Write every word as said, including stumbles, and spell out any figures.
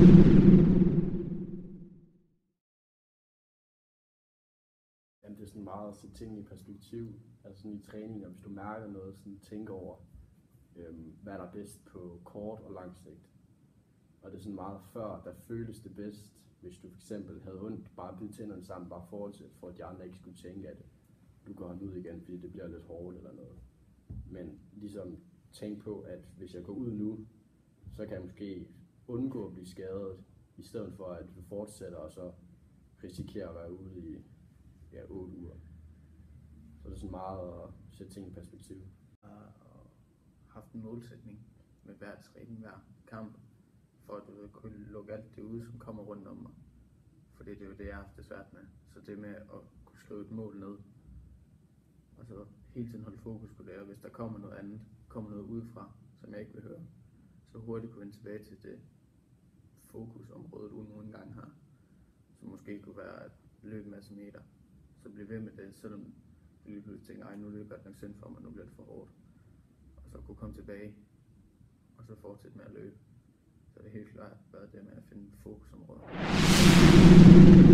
Jamen, det er sådan meget at sætte ting i perspektiv, altså sådan i træning, og hvis du mærker noget, sådan tænke over, øhm, hvad der er bedst på kort og lang sigt. Og det er sådan meget før, der føles det bedst, hvis du for eksempel havde ondt, bare bide tænderne sammen, bare fortsæt, for at de andre ikke skulle tænke af det. Du går ud igen, fordi det bliver lidt hårdt eller noget. Men ligesom tænk på, at hvis jeg går ud nu, så kan jeg måske undgå at blive skadet, i stedet for at du fortsætter og så risikerer at være ude i ja, otte uger. Så det er sådan meget at sætte ting i perspektiv. Jeg har haft en målsætning med hver træning, hver kamp, for at du vil kunne lukke alt det ude, som kommer rundt om mig. Fordi det er jo det, jeg har haft det svært med. Så det med at kunne skrive et mål ned, og så hele tiden holde fokus på det, og hvis der kommer noget andet, kommer noget udefra, som jeg ikke vil høre, så hurtigt kunne vende tilbage til det fokusområde, du nu engang har, som måske kunne være at løbe en masse meter. Så bliv ved med det, selvom du lige pludselig tænker, ej, nu er det godt nok synd for mig, nu bliver det for hårdt. Og så kunne komme tilbage, og så fortsætte med at løbe. Så det er helt klart været det med at finde fokusområder.